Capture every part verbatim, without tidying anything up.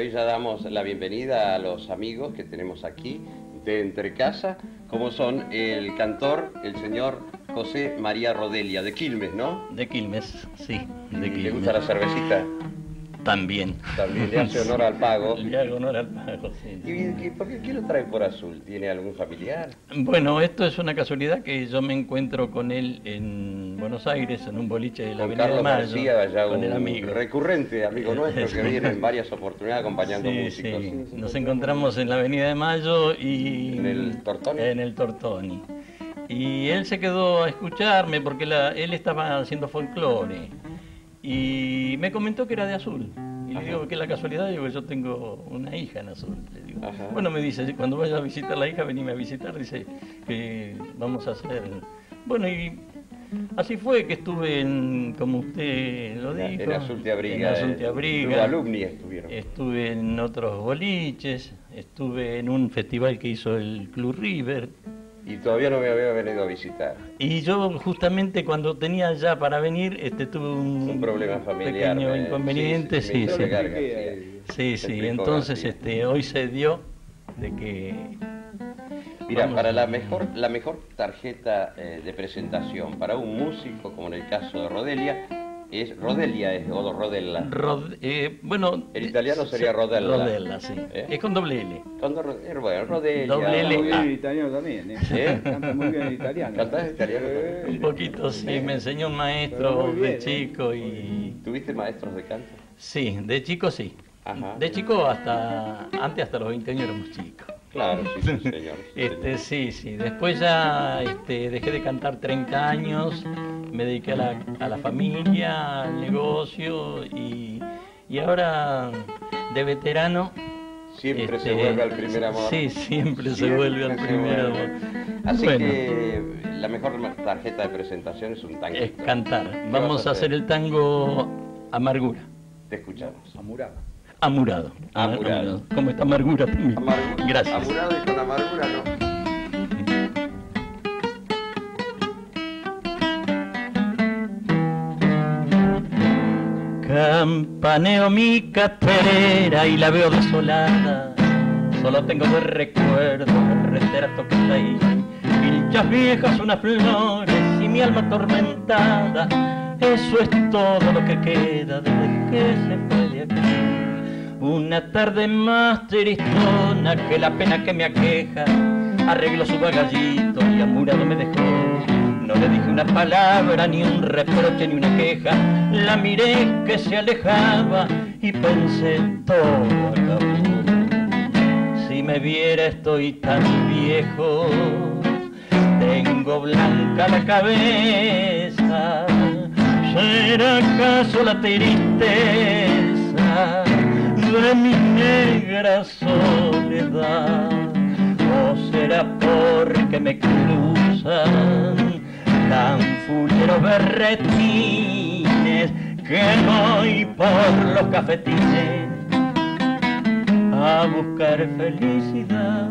hoy ya damos la bienvenida a los amigos que tenemos aquí de Entre Casa, como son el cantor, el señor José María Rodelia, de Quilmes, ¿no? De Quilmes, sí, de Quilmes. ¿Le gusta la cervecita? También. También le hace honor al pago. Le hago honor al pago, sí. ¿Y, y por qué, qué lo trae por azul? ¿Tiene algún familiar? Bueno, esto es una casualidad que yo me encuentro con él en Buenos Aires, en un boliche de la Con Avenida Carlos de Mayo, García, ya con un el amigo. recurrente amigo nuestro que viene en varias oportunidades acompañando Sí, músicos. sí. Nos encontramos en la Avenida de Mayo y... ¿En el Tortoni? En el Tortoni. Y él se quedó a escucharme porque la, él estaba haciendo folclore y me comentó que era de Azul. Y le digo que la casualidad, digo, yo tengo una hija en Azul. Le digo. Bueno, me dice, cuando vaya a visitar a la hija, venime a visitar, dice que vamos a hacer... Bueno, y así fue que estuve en, como usted lo dijo... En Azul te Abriga. En Azul te Abriga. Club Alumni estuvieron. Estuve en otros boliches, estuve en un festival que hizo el Club River. Y todavía no me había venido a visitar. Y yo justamente cuando tenía ya para venir, este, tuve un, un problema familiar, pequeño me, inconveniente, sí, sí. Sí, carga, sí, sí. Entonces este, hoy se dio de que... Mira, vamos para a... la mejor, la mejor tarjeta eh, de presentación para un músico, como en el caso de Rodelia, es Rodelia, es o Rodella. Rod, eh, bueno, el italiano sería Rodella. Rodella, sí. ¿Eh? Es con doble L. Con do, bueno, Rodelia. Doble L. Muy bien el italiano también, ¿eh? ¿Eh? Canta muy bien el italiano. ¿Cantás italiano? Eh, un poquito, sí. Me enseñó un maestro bien, de chico ¿eh? y... ¿Tuviste maestros de canto? Sí, de chico sí. Ajá. De chico hasta... Antes hasta los veinte años éramos chicos. Claro, sí, sí, señor. este, sí, sí. Después ya este, dejé de cantar treinta años, me dediqué a la, a la familia, al negocio y, y ahora de veterano... Siempre este, se vuelve al primer amor. Sí, siempre, siempre se vuelve al primer amor. Así bueno, que la mejor tarjeta de presentación es un tango. Es cantar. Vamos a hacer? hacer el tango Amargura. Te escuchamos. Amurado. Amurado. Amurado. ¿Cómo está Amargura también? Amargura. Gracias. Amurado y con amargura, ¿no? Campaneo mi caterera y la veo desolada. Solo tengo de recuerdo el retrato que está ahí. Pinchas viejas, unas flores y mi alma atormentada. Eso es todo lo que queda desde que se fue de aquí. Una tarde más tristona que la pena que me aqueja. Arregló su bagallito y amurado me dejó. No le dije una palabra, ni un reproche, ni una queja. La miré que se alejaba y pensé todo acabó. Si me viera estoy tan viejo, tengo blanca la cabeza. ¿Será acaso la tristeza de mi negra soledad? ¿O será porque me cruzan tan fuleros berretines que voy por los cafetines a buscar felicidad?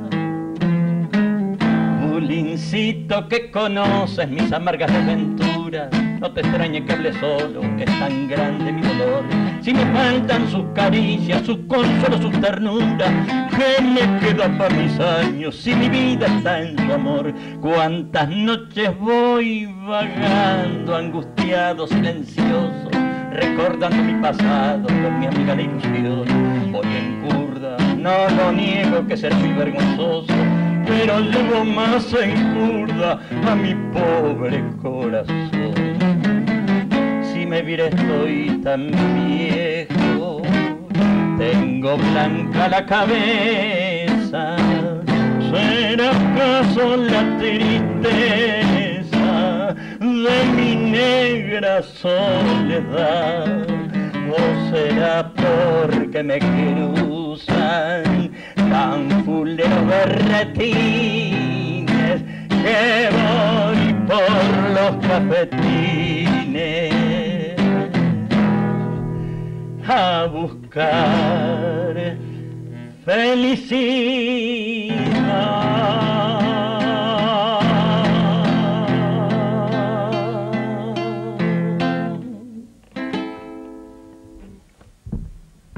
Bulincito que conoces mis amargas desventuras, no te extrañe que hable solo, que es tan grande mi dolor. Si me faltan sus caricias, sus consuelos, sus ternuras, ¿qué me queda para mis años si mi vida está en su amor? Cuántas noches voy vagando, angustiado, silencioso, recordando mi pasado con mi amiga la ilusión. Voy en curda, no lo niego que ser muy vergonzoso, pero llevo más en curda a mi pobre corazón. Si me viera estoy tan viejo, tengo blanca la cabeza. ¿Será acaso la tristeza de mi negra soledad? ¿O será porque me cruzan tan fuleros berretines que voy por los cafetines a buscar felicidad?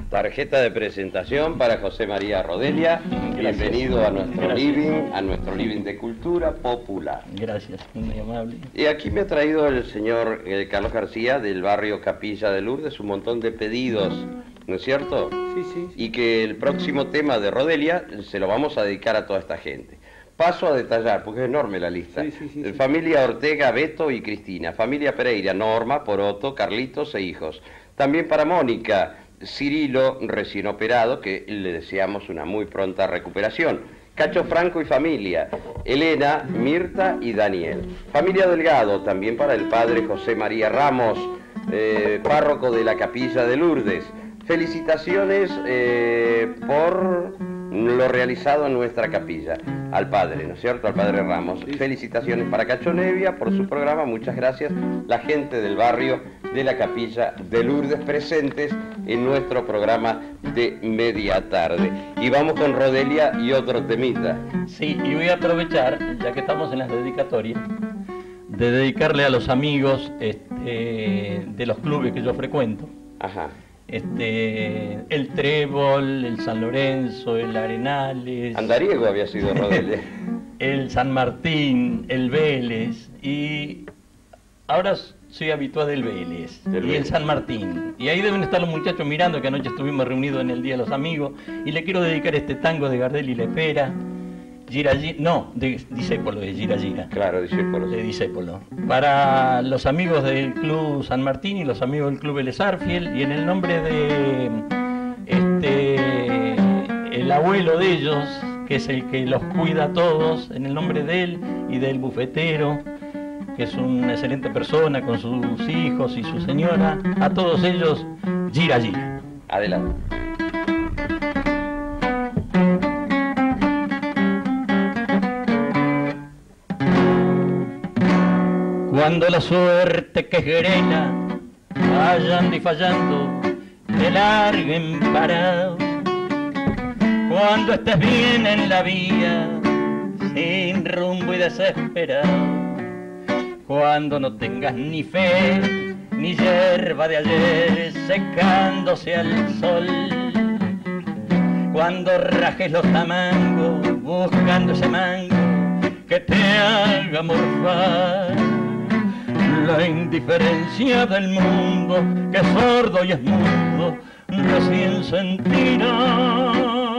Tarjeta de presentación para José María Rodelia. Bienvenido a nuestro Gracias. living, a nuestro living de cultura popular. Gracias, muy amable. Y aquí me ha traído el señor eh, Carlos García del barrio Capilla de Lourdes un montón de pedidos, ¿no es cierto? Sí, sí, sí. Y que el próximo tema de Rodelia se lo vamos a dedicar a toda esta gente. Paso a detallar, porque es enorme la lista. Sí, sí, sí, sí. Familia Ortega, Beto y Cristina. Familia Pereira, Norma, Poroto, Carlitos e hijos. También para Mónica, Cirilo, recién operado, que le deseamos una muy pronta recuperación. Cacho Franco y familia, Elena, Mirta y Daniel. Familia Delgado, también para el padre José María Ramos, eh, párroco de la Capilla de Lourdes. Felicitaciones eh, por lo realizado en nuestra capilla. Al padre, ¿no es cierto? Al padre Ramos. Felicitaciones para Cacho Nevia por su programa. Muchas gracias. La gente del barrio de la Capilla de Lourdes presentes en nuestro programa de media tarde. Y vamos con Rodelia y otro temita. Sí, y voy a aprovechar, ya que estamos en las dedicatorias, de dedicarle a los amigos este, de los clubes que yo frecuento. Ajá. Este, el Trébol, el San Lorenzo, el Arenales, Andariego había sido Rodelia. el San Martín, el Vélez, y ahora soy habitual del Vélez Del y Vélez. el San Martín. Y ahí deben estar los muchachos mirando, que anoche estuvimos reunidos en el Día de los Amigos, y le quiero dedicar este tango de Gardel y Lepera, Gira Gira, no, de Discépolo, de Gira Gira. Claro, discípulos. De Discépolo. Para los amigos del Club San Martín y los amigos del Club Vélez Arfiel, y en el nombre de este el abuelo de ellos, que es el que los cuida a todos, en el nombre de él y del bufetero, que es una excelente persona con sus hijos y su señora, a todos ellos, Gira Gira. Adelante. Cuando la suerte que es grena, fallando y fallando, te larguen parado. Cuando estés bien en la vía, sin rumbo y desesperado. Cuando no tengas ni fe, ni hierba de ayer secándose al sol. Cuando rajes los tamangos, buscando ese mango que te haga morfar. La indiferencia del mundo, que es sordo y es mudo, recién sentirá.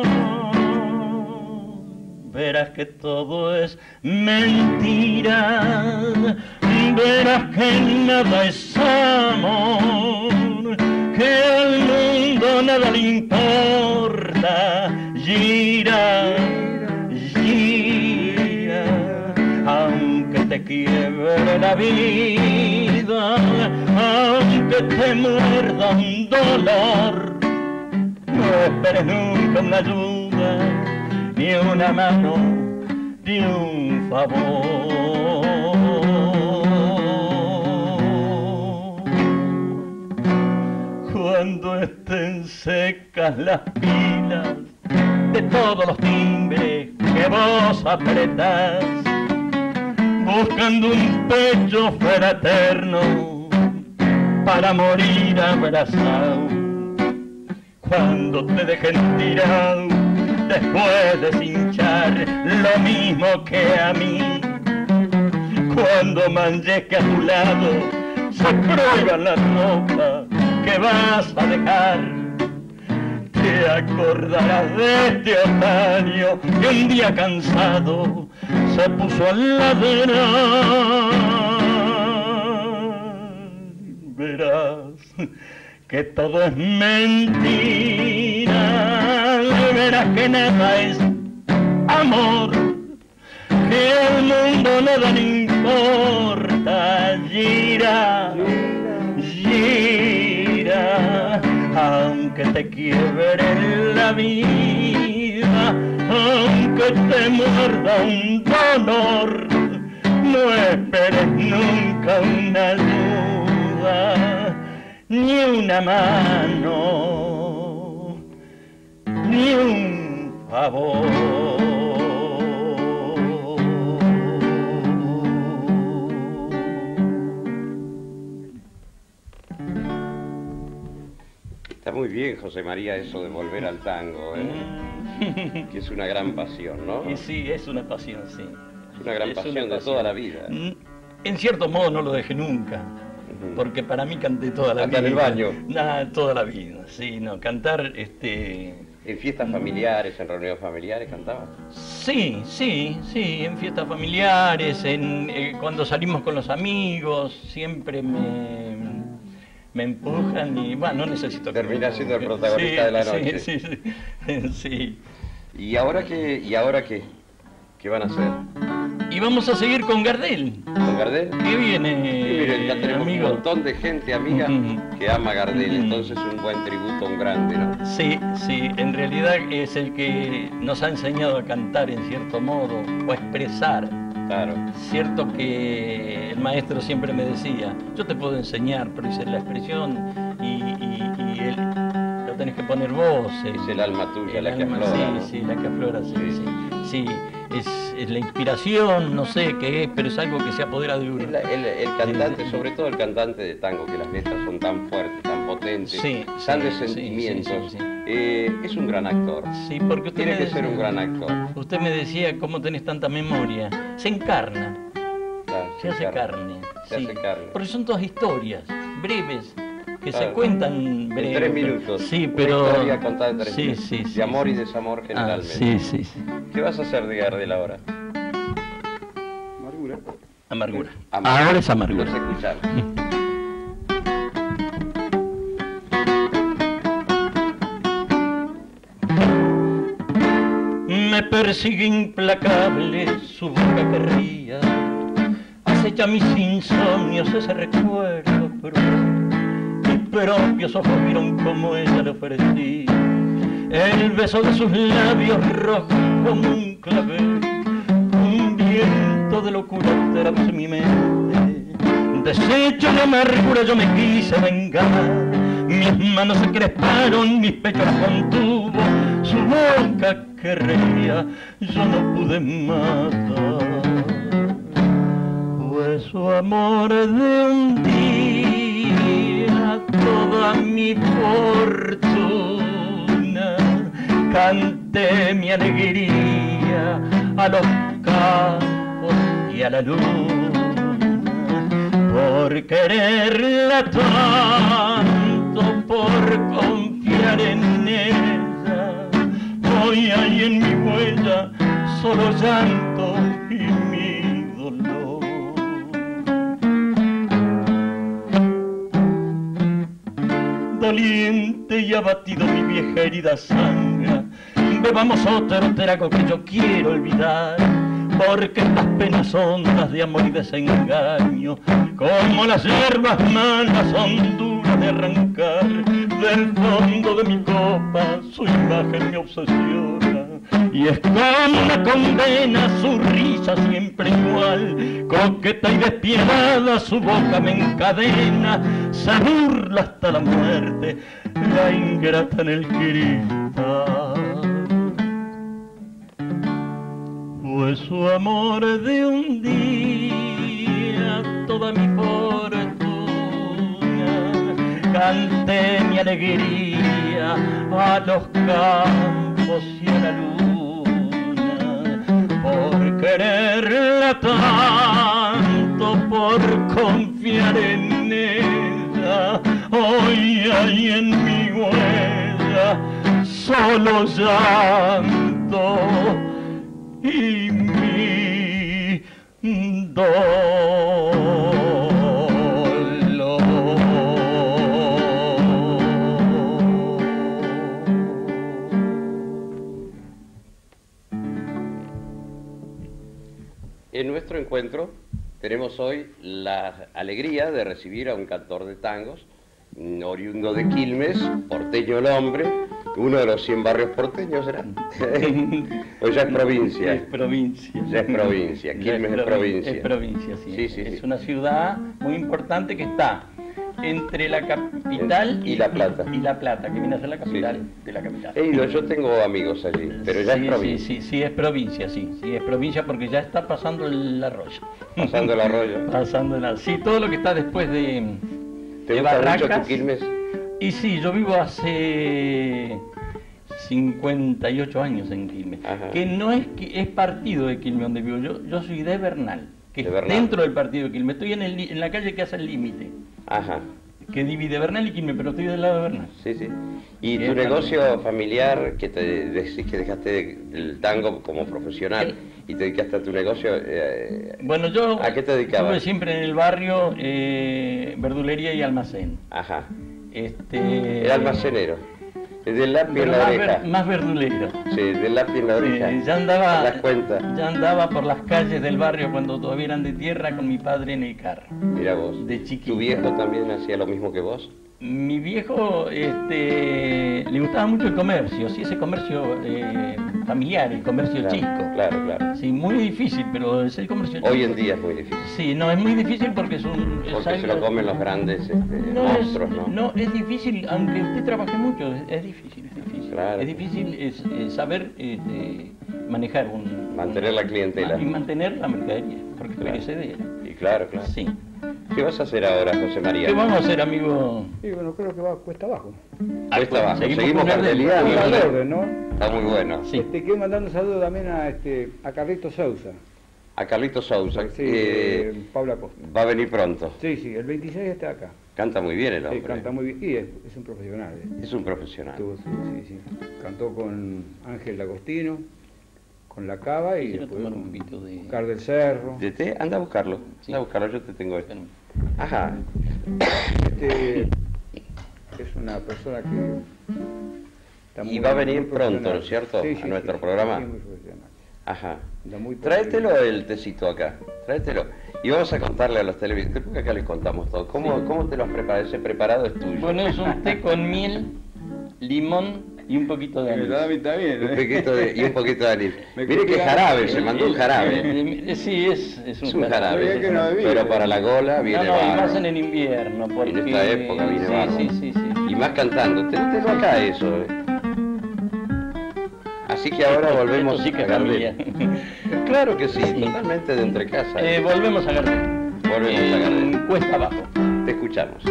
Verás que todo es mentira, verás que nada es amor, que al mundo nada le importa. Gira, gira, aunque te quiebre la vida, aunque te muerda un dolor, no esperes nunca una ayuda, ni una mano, ni un favor. Cuando estén secas las pilas de todos los timbres que vos apretás, buscando un pecho fuera eterno para morir abrazado. Cuando te dejen tirado después de cinchar lo mismo que a mí, cuando manches que a tu lado se prueba la ropa que vas a dejar, te acordarás de este otario que un día cansado se puso a ladrar. Verás que todo es mentira, verás que nada es amor, que al mundo nada le importa. Gira, gira, aunque te quiebre la vida, aunque te muerda un dolor, no esperes nunca una ayuda, ni una mano, ni un favor. Está muy bien, José María, eso de volver al tango, ¿eh? Que es una gran pasión, ¿no? Y sí, es una pasión, sí. Es una gran Es pasión una de toda la vida. En cierto modo no lo dejé nunca, porque para mí canté toda la Hasta vida. en el baño. Nada, toda la vida, sí, no, cantar, este... ¿En fiestas familiares, en reuniones familiares cantabas? Sí, sí, sí, en fiestas familiares, en, eh, cuando salimos con los amigos, siempre me, me empujan y, bueno, no necesito... Termina siendo el protagonista sí, de la noche. Sí, sí, sí, sí. ¿Y ahora qué, y ahora qué, qué van a hacer? Y vamos a seguir con Gardel. ¿Con Gardel? ¿Qué viene, Sí, miren, ya tenemos amigo? un montón de gente amiga que ama a Gardel, entonces un buen tributo a un grande, ¿no? Sí, sí, en realidad es el que nos ha enseñado a cantar en cierto modo, o a expresar. Claro. Cierto que el maestro siempre me decía, yo te puedo enseñar, pero dice la expresión y, y, y él, lo tenés que poner vos. Es el alma tuya el la que alma, aflora, sí, ¿no? sí, la que aflora, sí, Sí. sí. Sí, es, es la inspiración, no sé qué es, pero es algo que se apodera de uno. El, el- el cantante, sobre todo el cantante de tango, que las letras son tan fuertes, tan potentes, Sí, tan sí, de sí, sentimientos, sí, sí, sí. eh, es un gran actor. Sí, porque usted Tiene me que decía- ser un gran actor. Usted me decía cómo tenés tanta memoria. Se encarna, Claro, se hace carne. Se sí. hace carne. Porque son todas historias breves que se Claro. cuentan breves. En tres minutos. Sí, Una pero. historia contada en tres sí, minutos. sí, sí, de amor sí. y desamor Ah, generalmente. sí, sí, sí. ¿Qué vas a hacer de Gardel ahora? Amargura. Amargura. Amargura. Ahora es amargura. Los escuchamos. Me persigue implacable su boca que ría, acecha mis insomnios ese recuerdo, pero mis propios ojos vieron como ella le ofrecí el beso de sus labios rojos como un clavel, un viento de locura atravesó mi mente, deshecho de amargura yo me quise vengar. Mis manos se cresparon, mis pechos la contuvo, su boca que reía, yo no pude matar. Fue su amor de un día, toda mi fortuna, canté mi alegría a los campos y a la luna, por quererla tanto, por confiar en ella, hoy hay en mi huella solo llanto y mi dolor. Doliente y abatido mi vieja herida sangra, bebamos otro trago que yo quiero olvidar, porque estas penas hondas de amor y desengaño, como las hierbas malas son duras de arrancar, del fondo de mi copa su imagen me obsesiona, y es como una condena su risa siempre igual, coqueta y despiadada su boca me encadena, se burla hasta la muerte, la ingrata en el cristal. Fue su amor de un día, toda mi fortuna, canté mi alegría a los campos y a la luna, por quererla tanto, por confiar en ella, hoy hay en mi huella solo llanto y mi dolor. En nuestro encuentro tenemos hoy la alegría de recibir a un cantor de tangos, oriundo de Quilmes, porteño el hombre, uno de los cien barrios porteños, ¿será? O ya es provincia. Es provincia. Ya es provincia, Ya Quilmes es provincia. Es provincia, sí. Sí, sí, es sí. una ciudad muy importante que está entre la capital Y La Plata. Y La Plata, que viene a ser la capital Sí. de la capital. He ido, yo tengo amigos allí, pero ya sí, es provincia. Sí, sí, sí, es provincia, sí. Sí, es provincia porque ya está pasando el arroyo. Pasando el arroyo. Pasando el arroyo. Sí, todo lo que está después de, ¿Te de gusta mucho Barracas. tu Quilmes? Y sí, yo vivo hace cincuenta y ocho años en Quilmes, Ajá. que no es que es partido de Quilmes donde vivo, yo, yo soy de Bernal, que De es Bernal. dentro del partido de Quilmes, estoy en, el, li- en la calle que hace el límite, Ajá, que divide Bernal y Quilmes, pero estoy del lado de Bernal. sí, sí. ¿Y Sí, tu es negocio también. familiar, que te decís que dejaste de- del tango como profesional y te dedicaste a tu negocio, eh, Bueno, yo ¿a qué te dedicabas? estuve siempre en el barrio, eh, verdulería y almacén. Ajá, Este, era almacenero, del lápiz pero en la más, oreja. ver- más verdulero. Sí, del lápiz en la oreja. Eh, ya andaba, ¿Te das cuenta? ya andaba por las calles del barrio cuando todavía eran de tierra con mi padre en el carro. Mira vos. De chiquito. ¿Tu viejo también hacía lo mismo que vos? Mi viejo este, le gustaba mucho el comercio, sí, ese comercio eh, familiar, el comercio Claro, chico. claro, claro. Sí, muy difícil, pero es el comercio chico. Hoy en día es muy difícil. Sí, no, es muy difícil porque es un... es Porque se lo algo- comen los grandes este, No monstruos, es, ¿no? no, es difícil, aunque usted trabaje mucho, es, es difícil, es difícil. Claro. Es difícil es, es saber este, manejar un... Mantener la clientela. Y mantener la mercadería, porque es Claro. perecedera. Y claro, claro. Sí. ¿Qué vas a hacer ahora, José María? ¿Qué vamos a hacer, amigo? Y bueno, creo que va cuesta abajo. Cuesta abajo. Seguimos con orden. carteleando. Vamos al orden, ¿no? Está muy bueno. Sí. Te quiero mandar un saludo también a, este, a Carlito Sousa. A Carlito Sousa, Sí, que eh, Paula Costa. va a venir pronto. Sí, sí, el veintiséis está acá. Canta muy bien el Sí, hombre. canta muy bien. Y es, es un profesional. ¿eh? Es un profesional. Estuvo- sí, sí, sí. Cantó con Ángel D'Agostino, con La Cava y Quiero después tomar un con poquito de... Oscar del Cerro. ¿De té? Anda a buscarlo. Sí. Anda a buscarlo, yo te tengo esto. Espérame. Ajá. Este, es una persona que está Y va a venir muy pronto, profesional. ¿no es cierto? Sí, sí, A nuestro sí, programa. sí, muy profesional. Ajá. Anda muy Tráetelo el tecito acá, tráetelo. Y vamos a contarle a los televidentes, porque acá les contamos todo. ¿Cómo, Sí. ¿Cómo te lo has preparado? Ese preparado es tuyo. Bueno, es un té con miel, limón y un poquito de anís. está bien, Un poquito de, y un poquito de anís. Me Mire que copiaron. jarabe, se mandó un jarabe. Eh, eh, Sí, es, es un, Es un jarabe. Sabía que no había. Pero para la gola No, viene no, y bárbaro. más en el invierno, porque... En esta época viene sí, bárbaro. sí, sí, sí. Y más cantando. Tenlo acá eso, eh. Así que ahora volvemos Esto sí que a es Gardel. familia. Claro que sí, Sí. totalmente de entre casa. Eh, volvemos a Gardel. Volvemos a Gardel. En Cuesta abajo. Te escuchamos.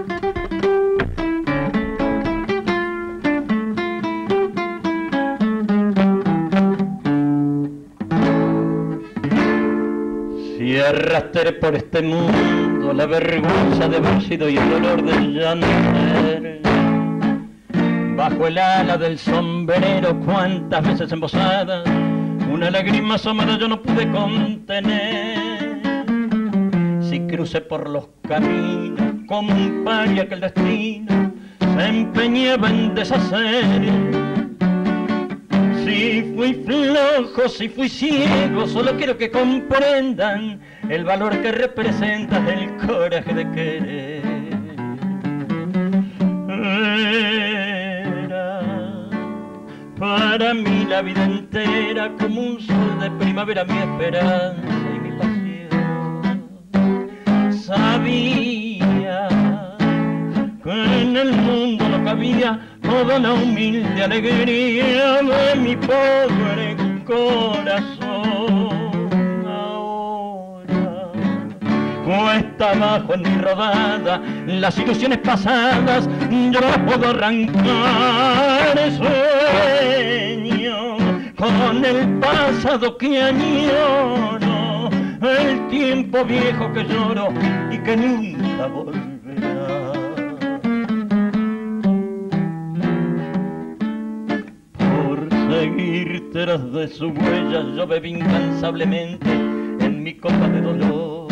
Si arrastré por este mundo la vergüenza de haber sido y el dolor del llanter, bajo el ala del sombrero cuántas veces embosada una lágrima asomada yo no pude contener. Si crucé por los caminos como un paria que el destino se empeñaba en deshacer. Si fui flojo, si fui ciego, solo quiero que comprendan el valor que representa el coraje de querer. Era para mí la vida entera como un sol de primavera mi esperanza y mi pasión. Sabía que en el mundo no cabía toda la humilde alegría de mi pobre corazón. Ahora cuesta abajo en mi rodada las ilusiones pasadas yo no las puedo arrancar. Sueño con el pasado que añoro, el tiempo viejo que lloro y que nunca volverá. Seguir tras de su huella yo bebí incansablemente en mi copa de dolor,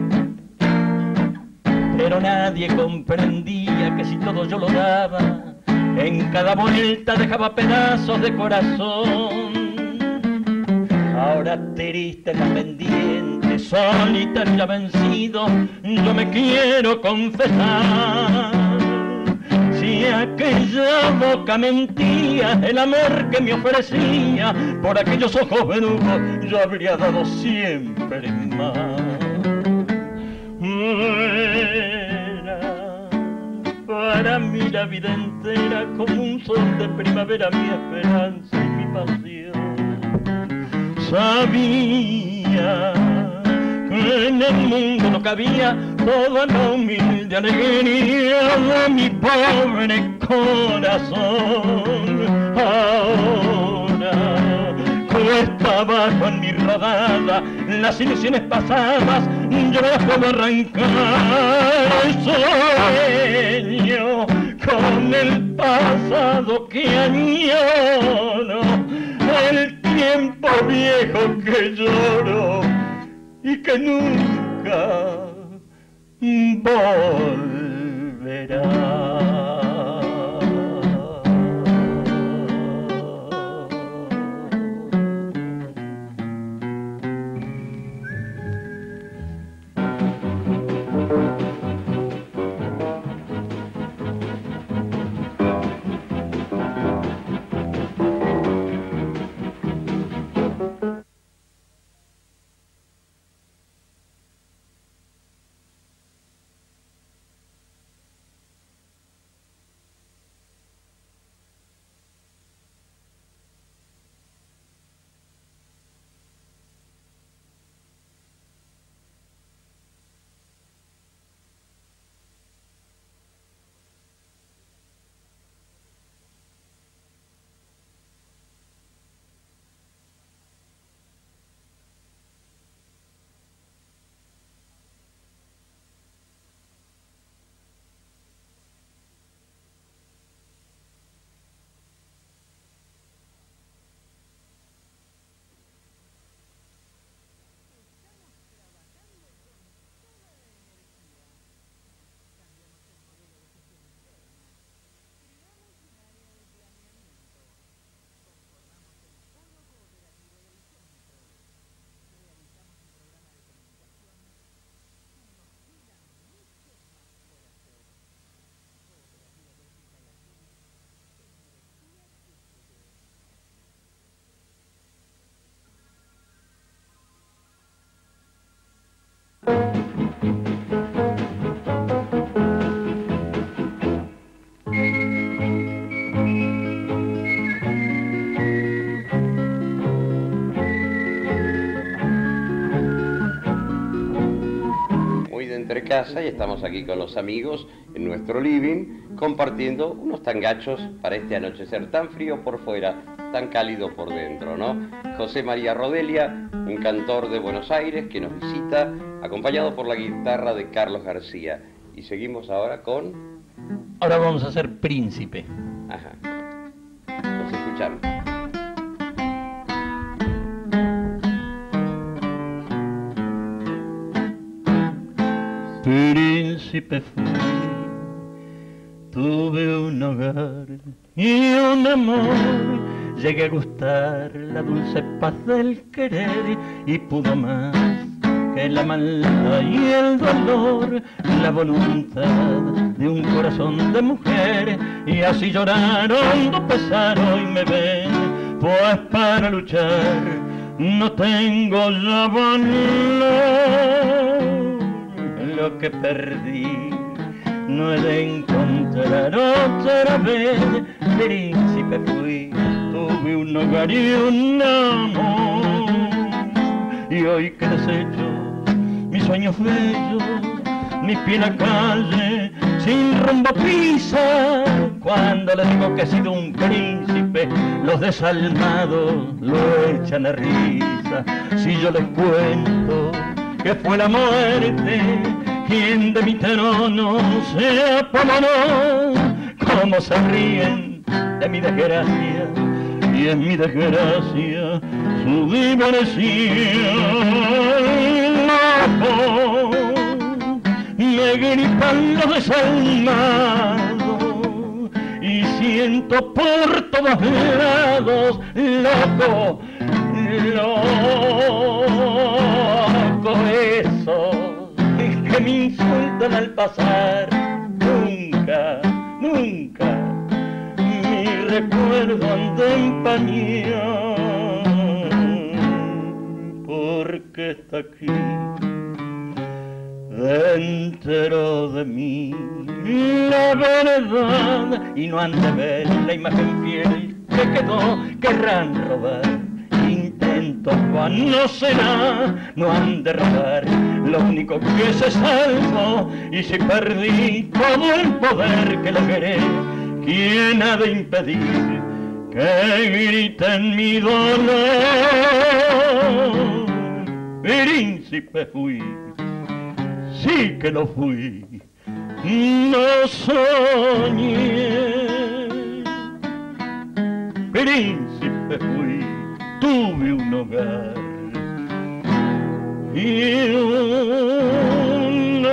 pero nadie comprendía que si todo yo lo daba en cada vuelta dejaba pedazos de corazón. Ahora triste en la pendiente, solitario ya vencido, yo me quiero confesar. Si aquella boca mentía el amor que me ofrecía, por aquellos ojos verugos yo habría dado siempre más. Era para mí la vida entera como un sol de primavera mi esperanza y mi pasión. Sabía que en el mundo no cabía toda la humilde alegría de mi pobre corazón. Ahora cuesta abajo en mi rodada, las ilusiones pasadas yo las puedo arrancar. Sueño con el pasado que añoro, el tiempo viejo que lloro y que nunca volverá. Entre casa y estamos aquí con los amigos en nuestro living compartiendo unos tangachos para este anochecer tan frío por fuera, tan cálido por dentro, ¿no? José María Rodelia, un cantor de Buenos Aires que nos visita, acompañado por la guitarra de Carlos García. Y seguimos ahora con... Ahora vamos a hacer Príncipe. Ajá. Los escuchamos. Príncipe fui, tuve un hogar y un amor, llegué a gustar la dulce paz del querer y pudo más que la maldad y el dolor, la voluntad de un corazón de mujer, y así lloraron do pesar hoy me ven, pues para luchar no tengo ya valor. Lo que perdí no he de encontrar otra vez. Príncipe fui, tuve un hogar y un amor, y hoy que desecho mis sueños bellos, mi pie en la calle sin rumbo pisa. Cuando les digo que he sido un príncipe, los desalmados lo echan a risa. Si yo les cuento que fue la muerte quien de mi trono se apoderó, como se ríen de mi desgracia, y en mi desgracia su diversión. Loco, me gritan los desalmados y siento por todos lados, loco, loco eso que me insultan al pasar. Nunca, nunca mi recuerdo han de empañar, porque está aquí dentro de mí la verdad, y no han de ver la imagen fiel que quedó. Querrán robar, intentar vientos van, no será, no han de robar lo único que se salvo, y si perdí todo el poder que logré, ¿quién ha de impedir que griten mi dolor? Príncipe fui, sí que lo fui, no soñé. Príncipe fui, tuve un hogar y un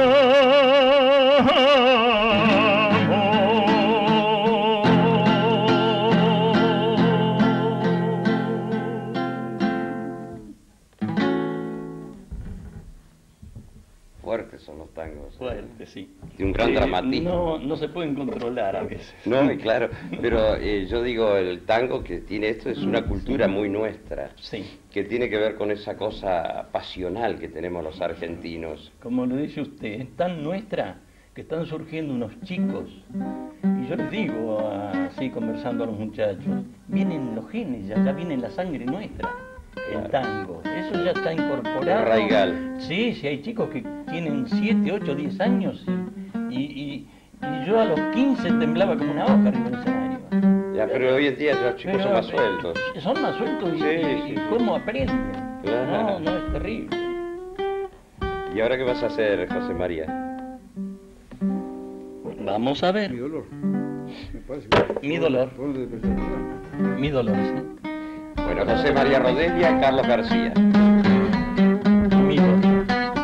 Fuertes son los tangos. Fuerte, sí. De un gran Eh, dramatismo. No, no se pueden controlar a veces. No, y claro, pero eh, yo digo, el tango que tiene esto es una cultura muy nuestra, Sí. que tiene que ver con esa cosa pasional que tenemos los argentinos. Como lo dice usted, es tan nuestra que están surgiendo unos chicos. Y yo les digo, así conversando a los muchachos, vienen los genes, ya, ya viene en la sangre nuestra. El tango, eso ya está incorporado. Raigal. Sí, sí, hay chicos que tienen siete, ocho, diez años y, y, y yo a los quince temblaba como una hoja arriba del escenario. Ya, pero hoy en día los chicos Pero, son más eh, sueltos. Son más sueltos y, Sí, y sí. cómo aprenden. Claro. No, no, es terrible. ¿Y ahora qué vas a hacer, José María? Vamos a Mi ver, dolor. Me parece que- Mi dolor. Por de presentación. mi dolor, ¿sí? Bueno, José María Rodelia, Carlos García. Mi dolor.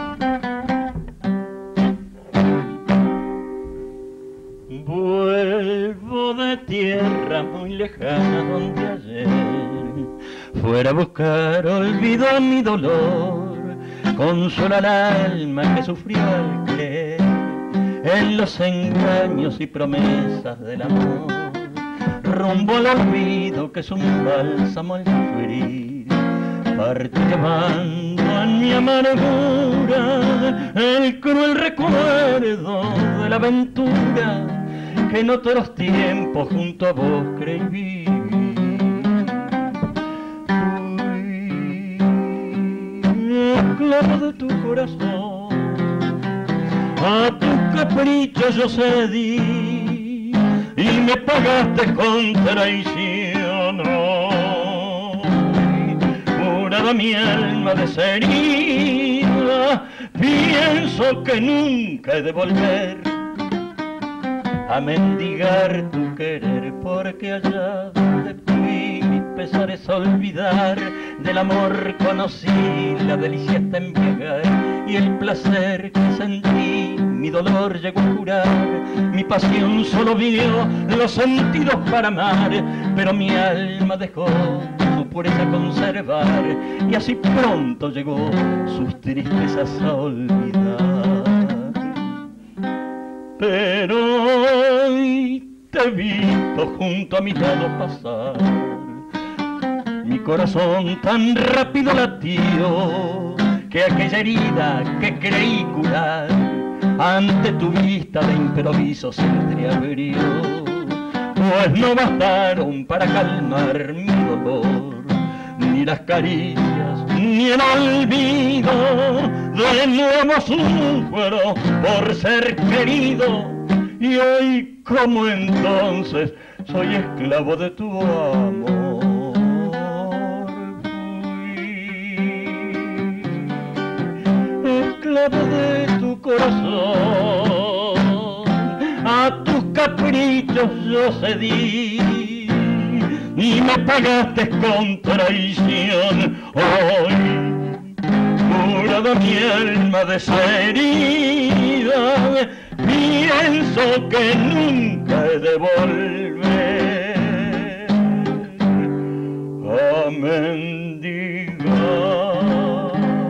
Vuelvo de tierra muy lejana donde ayer fuera a buscar olvido a mi dolor, consuelo al alma que sufrió al creer en los engaños y promesas del amor, rumbo al olvido que es un bálsamo al sufrir, partí llevando en mi amargura el cruel recuerdo de la aventura que en otros tiempos junto a vos creí vivir. Fui esclavo de tu corazón, a tus caprichos yo cedí y me pagaste con traición. Hoy, curada mi alma desherida, pienso que nunca he de volver a mendigar tu querer, porque allá donde fui mis pesares olvidar, del amor conocí la delicia hasta embriagar, y el placer que sentí mi dolor llegó a curar, mi pasión solo vio los sentidos para amar, pero mi alma dejó su pureza conservar, y así pronto llegó sus tristezas a olvidar. Pero hoy te he visto junto a mi lado pasar, mi corazón tan rápido latió, que aquella herida que creí curar, ante tu vista de improviso se entreabrió, pues no bastaron para calmar mi dolor, ni las caricias, ni el olvido, de nuevo sufro por ser querido, y hoy como entonces soy esclavo de tu amor. Fui esclavo de tu corazón, a tus caprichos yo cedí y me pagaste con traición. Hoy, curada mi alma desherida, pienso que nunca he de volver a mendigar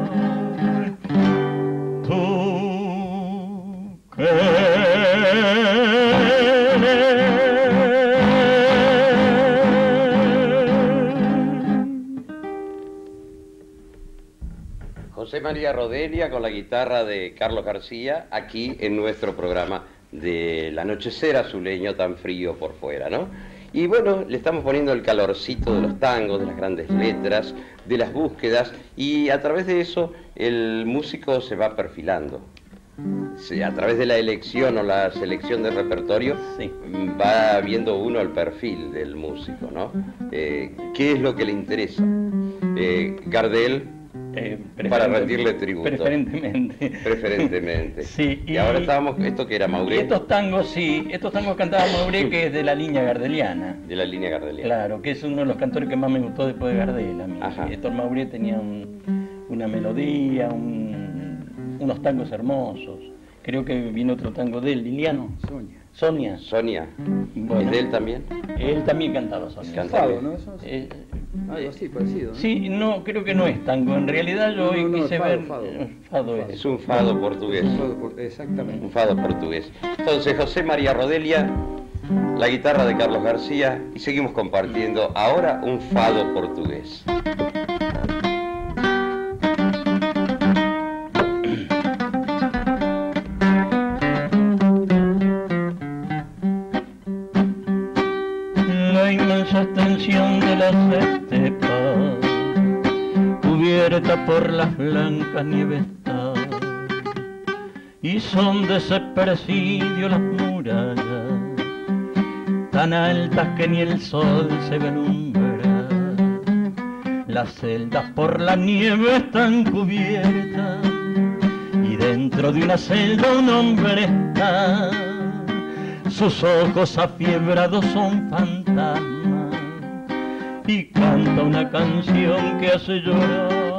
tu querer. José María Rodelia con la guitarra de Carlos García, aquí en nuestro programa del anochecer azuleño tan frío por fuera, ¿no? Y bueno, le estamos poniendo el calorcito de los tangos, de las grandes letras, de las búsquedas, y a través de eso el músico se va perfilando. Sí, a través de la elección o la selección del repertorio, Sí. va viendo uno el perfil del músico, ¿no? Eh, ¿Qué es lo que le interesa? Eh, Gardel, Eh, para preferente- rendirle tributo. Preferentemente. Preferentemente. Sí, y, y- ahora estábamos, esto que era Y Mauré, estos tangos, sí, estos tangos cantaba Mauré, que es de la línea gardeliana. de la línea gardeliana. Claro, que es uno de los cantores que más me gustó después de Gardel a mí. Ajá. Héctor Mauré tenía un- una melodía, un- unos tangos hermosos. Creo que viene otro tango de él, Liliano. Sonia. Sonia. Sonia, Bueno. ¿es de él también? Él también cantaba Sonia. Canta Fado, bien. ¿no? Eso, Eh, algo así, parecido, ¿no? sí, no, creo que no es tango. En realidad yo hoy No, no, quise fado, ver... fado. eh, Fado es. Es un fado portugués. Fado por- Exactamente. Un fado portugués. Entonces, José María Rodelia, la guitarra de Carlos García, y seguimos compartiendo ahora un fado portugués. La inmensa extensión de las estepas, cubierta por las blancas nieves está, y son de ese presidio las murallas, tan altas que ni el sol se vislumbra. Las celdas por la nieve están cubiertas, y dentro de una celda un hombre está. Sus ojos afiebrados son fantasmas y canta una canción que hace llorar.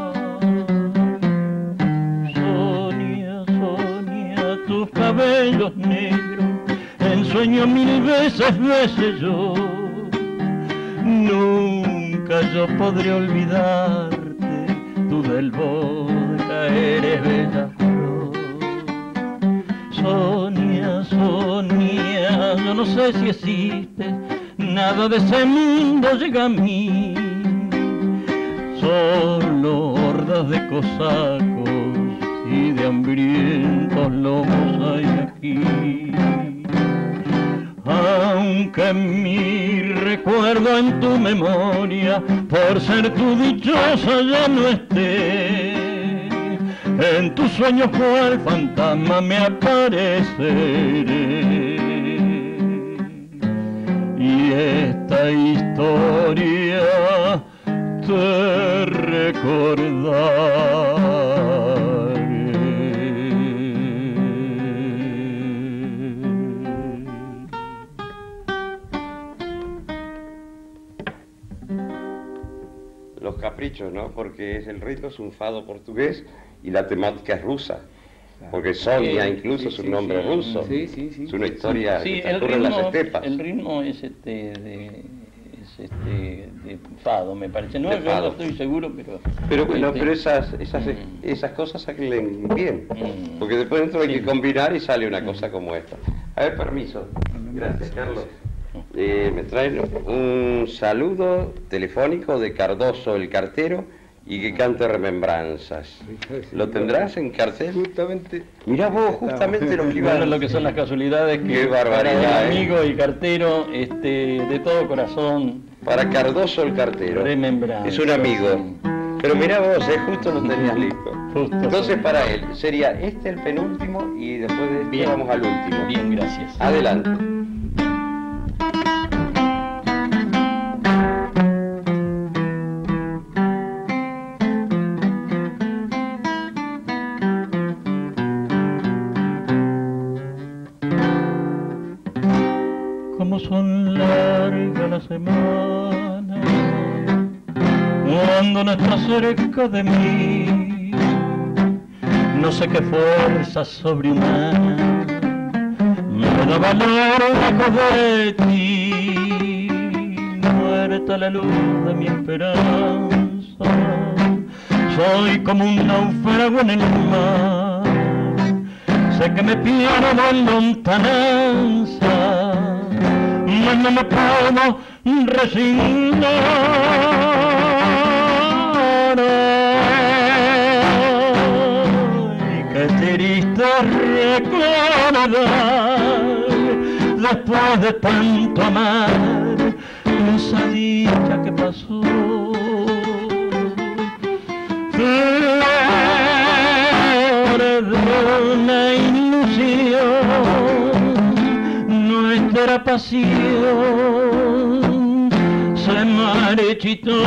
Sonia, Sonia, tus cabellos negros, en sueño mil veces besé yo. Nunca yo podré olvidarte, tú del vodka eres bella flor. Sonia, Sonia, yo no sé si existe, nada de ese mundo llega a mí. Solo hordas de cosacos y de hambrientos lomos hay aquí. Aunque mi recuerdo en tu memoria, por ser tu dichosa ya no esté, en tus sueños cual fantasma me apareceré. Y esta historia te recordaré. Los caprichos, ¿no? Porque es el ritmo es un fado portugués y la temática es rusa. Porque Sonia Sí, incluso sí, es un sí, nombre sí. ruso. Sí, sí, sí. Es una historia Sí, que el transcurre en las ritmo, estepas. el ritmo es este de, es este de fado, me parece. No, De yo no fado. estoy seguro, pero... Pero bueno, este, pero esas, esas, mm, esas cosas salen bien. Mm. Porque después dentro hay Sí. que combinar y sale una cosa como esta. A ver, permiso. Gracias, Carlos. Eh, me traen un saludo telefónico de Cardoso el cartero y que cante remembranzas. ¿Lo tendrás en cartel? Justamente. Mirá vos, justamente lo que iba a Bueno, lo que son las casualidades que Qué barbaridad, para ¿eh? el amigo y cartero, este, de todo corazón, Para Cardoso el cartero. remembranzas. Es un amigo. Pero mirá vos, eh, justo lo tenías listo. Justo. Entonces para él sería este el penúltimo y después de este Bien. vamos al último. Bien, gracias. Adelante. Como son largas las semanas cuando no estás cerca de mí, no sé qué fuerza sobrehumana me da valor lejos de ti. Muerta la luz de mi esperanza, soy como un náufrago en el mar. Sé que me pierdo en lontananza, mas no me puedo resignar. Ay, qué triste recordar, después de tanto amar, esa dicha que pasó. Flores de una ilusión, nuestra pasión se marchitó.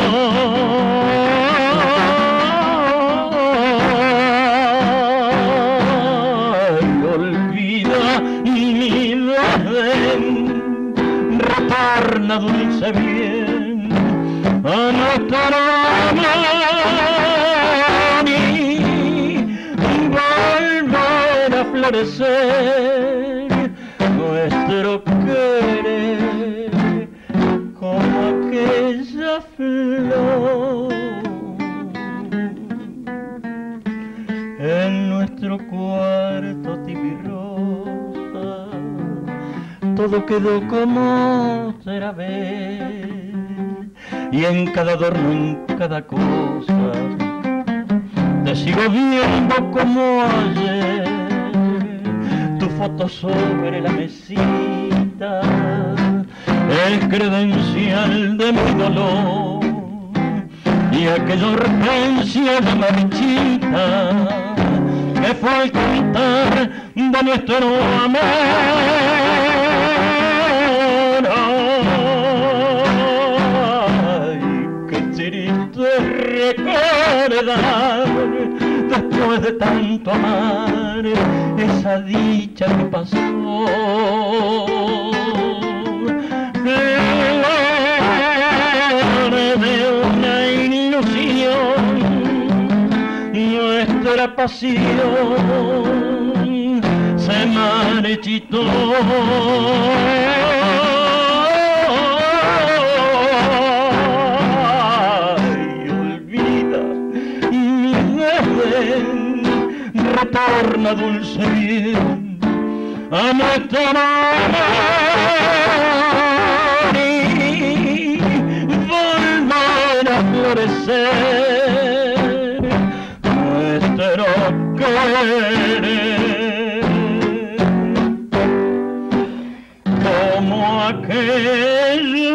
Y olvida mi desdén, retorna dulce bien a nuestro amor y volver a florecer nuestro querer como aquella flor. En nuestro cuarto tibirrosa todo quedó como otra vez, y en cada adorno, en cada cosa, te sigo viendo como ayer, tu foto sobre la mesita es credencial de mi dolor, y aquella hortensia de marchita que fue el cantar de nuestro amor. Ay, qué triste recordar, después de tanto amar, esa dicha que pasó. Flores de una ilusión, nuestra pasión se marchitó. Ay, olvida mi desdén, retorna dulce bien a nuestro amor y volver a florecer nuestro querer como aquella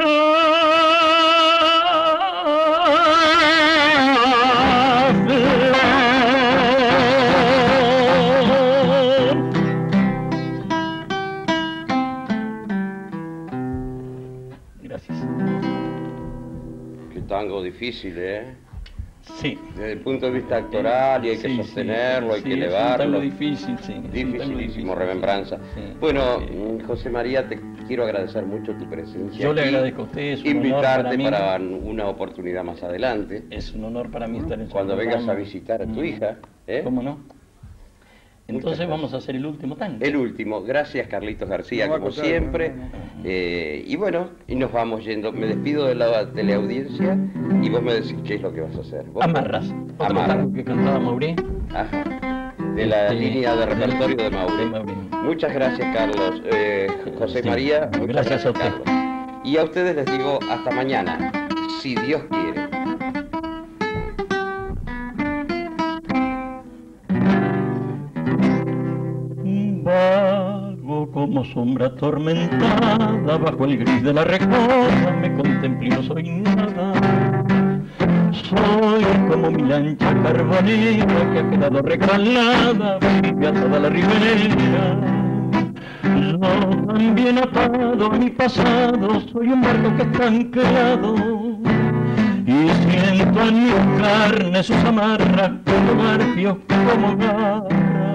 difícil, ¿eh? Sí. Desde el punto de vista actoral, y hay que sí, sostenerlo, sí, hay sí, que es elevarlo. Un difícil, sí. Dificilísimo, remembranza. Sí. Bueno, Sí. José María, te quiero agradecer mucho tu presencia. Yo le aquí, agradezco a usted, es un honor invitarte para mí. para una oportunidad más adelante, Es un honor para mí estar en su cuando vengas programa. a visitar a tu Mm. hija. ¿eh? ¿Cómo no? Entonces gracias. vamos a hacer el último tango. El último. Gracias, Carlitos García, No va a como costar, siempre. no, no, no. Eh, y bueno, y nos vamos yendo. Me despido de la teleaudiencia y vos me decís qué es lo que vas a hacer. ¿Vos? Amarras. Otro Amarras. tango que cantaba Mauré. Ajá. De la Este, línea de del- repertorio de Maure. de Maure. Muchas gracias, Carlos. Eh, José Sí, María, muchas gracias a gracias, usted. Carlos. Y a ustedes les digo hasta mañana, si Dios quiere. Vago como sombra atormentada bajo el gris de la recuerda, me contemplé y no soy nada. Soy como mi lancha carbonera que ha quedado recalada, vive a toda la ribera. Yo también atado a mi pasado, soy un barco que está anclado y siento en mi carne sus amarras como garfios, como garras.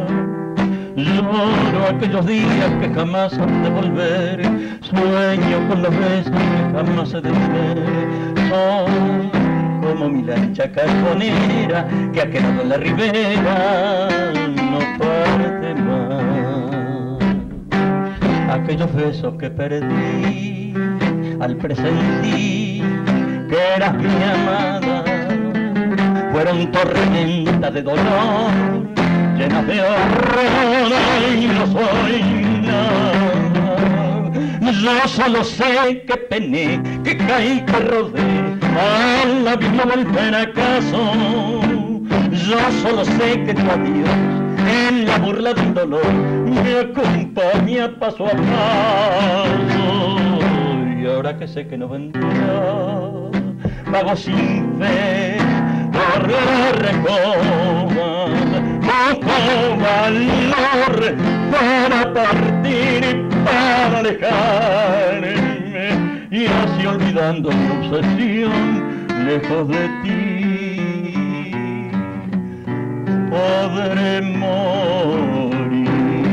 Lloro aquellos días que jamás han de volver, sueño con los besos que jamás he de tener. Soy como mi lancha carbonera que ha quedado en la ribera, no parte más. Aquellos besos que perdí al presentir que eras mi amada, fueron tormentas de dolor, llenas de horror, y no soy nada. Yo solo sé que pené, que caí, que rodé, al abismo del fracaso. Yo solo sé que tu adiós, en la burla del dolor, me acompaña paso a paso. y ahora que sé que no vendrá, vago sin fe por la recoba, busco valor para partir y para alejarme, y así olvidando mi obsesión lejos de ti podré morir.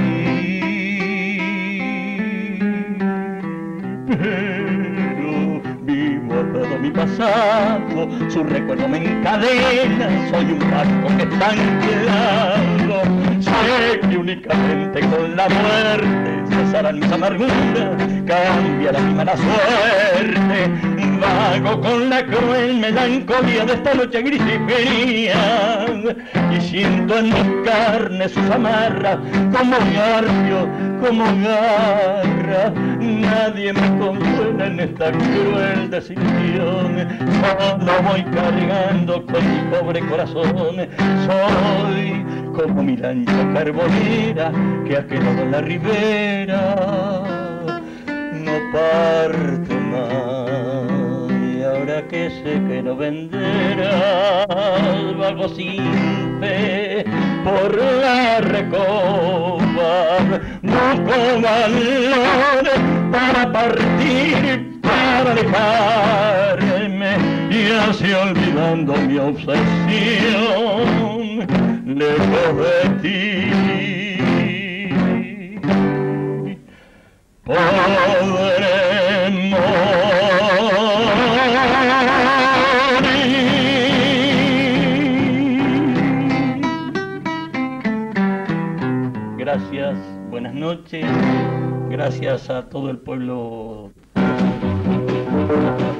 Pero vivo atado a mi pasado, su recuerdo me encadena, soy un barco que está anclado. Sé que únicamente con la muerte cesarán mis amarguras, cambiará mi mala suerte. Vago con la cruel melancolía de esta noche gris y fría, y siento en mi carne sus amarras como garfio, como garra. Nadie me consuela en esta cruel desilusión, solo voy cargando con mi pobre corazón. Soy como mi lancha carbonera que ha quedado en la ribera, no parte más, y ahora que sé que no venderás, vago sin fe por la recoba, busco valor para partir, para alejarme, y así olvidando mi obsesión lejos de ti podré morir. Gracias, buenas noches, gracias a todo el pueblo.